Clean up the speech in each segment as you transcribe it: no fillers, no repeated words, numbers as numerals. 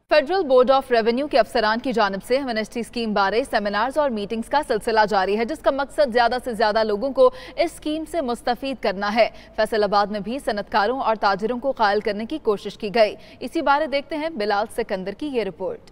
Federal board of revenue के अफसरान की जानिब से एमनेस्टी स्कीम बारे सेमिनार्स और मीटिंग्स का सिलसिला जारी है, जिसका मकसद ज्यादा से ज्यादा लोगों को इस स्कीम से मुस्तफीद करना है। फैसलाबाद में भी सनतकारों और ताजिरों को कायल करने की कोशिश की गई। इसी बारे देखते हैं बिलाल सिकंदर की ये रिपोर्ट।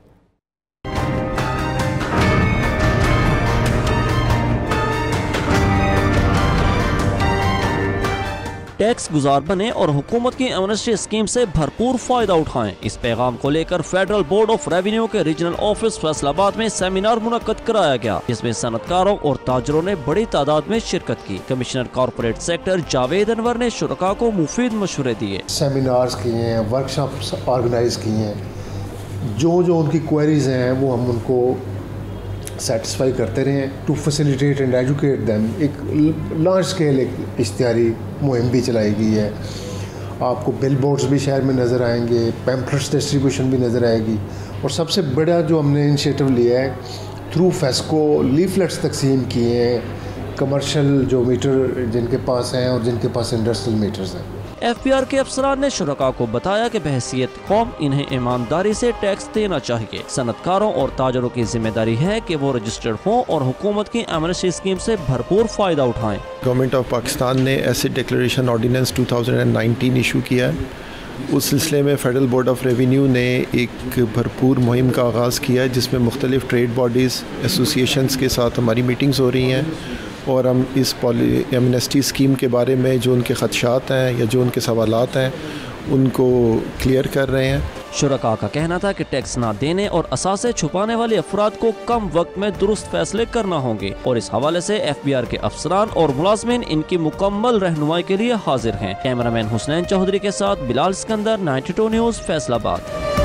टैक्स गुजार बने और हुकूमत की एमनेस्टी स्कीम से भरपूर फायदा उठाएं। इस पैगाम को लेकर फेडरल बोर्ड ऑफ रेवेन्यू के रीजनल ऑफिस फैसलाबाद में सेमिनार मुनक्कद कराया गया, जिसमें सनतकारों और ताजरों ने बड़ी तादाद में शिरकत की। Commissioner corporate sector Javed Anwar ने शुरका को मुफीद मशवरे दिए। सेमिनार्स किए हैं, वर्कशॉप्स ऑर्गेनाइज किए हैं, जो उनकी क्वेरीज हैं वो हम उनको सेटिस्फाई करते रहे to facilitate and educate them. एक लार्ज स्केल एक इश्तिहारी मुहिम भी चलाई गई है। आपको बिल बोर्ड्स भी शहर में नज़र आएंगे, पैम्पलेट्स डिस्ट्रीब्यूशन भी नज़र आएगी, और सबसे बड़ा जो हमने इनिशिएटिव लिया है थ्रू फेस्को लीफलेट्स तकसीम किए हैं कमर्शियल जो मीटर जिनके पास हैं और जिनके पास इंडस्ट्रियल मीटर्स हैं। FBR के अफसरान ने शुरका को बताया कि बहैसियत कौम इन्हें ईमानदारी से टैक्स देना चाहिए। सनतकारों और ताजरों की जिम्मेदारी है कि वो रजिस्टर्ड हों और हुकूमत की एमनेस्टी स्कीम से भरपूर फ़ायदा उठाएं। गवर्नमेंट ऑफ पाकिस्तान ने एसेट डिक्लेरेशन ऑर्डिनेंस 2019 इशू किया है। उस सिलसिले में फेडरल बोर्ड ऑफ रेवेन्यू ने एक भरपूर मुहिम का आगाज़ किया है, जिसमें मुख्तलिफ ट्रेड बॉडीज़ एसोसिएशंस के साथ हमारी मीटिंग्स हो रही हैं और हम इस एमनेस्टी स्कीम के बारे में जो उनके ख़दशात हैं या जो उनके सवालात हैं उनको क्लियर कर रहे हैं। शुरका का कहना था कि टैक्स ना देने और असासे छुपाने वाले अफराद को कम वक्त में दुरुस्त फैसले करना होंगे, और इस हवाले से FBR के अफसरान और मुलाजमीन इनकी मुकम्मल रहनुमाई के लिए हाजिर हैं। कैमरामैन हुसनैन चौधरी के साथ बिलाल सिकंदर, 92 न्यूज़, फैसलाबाद।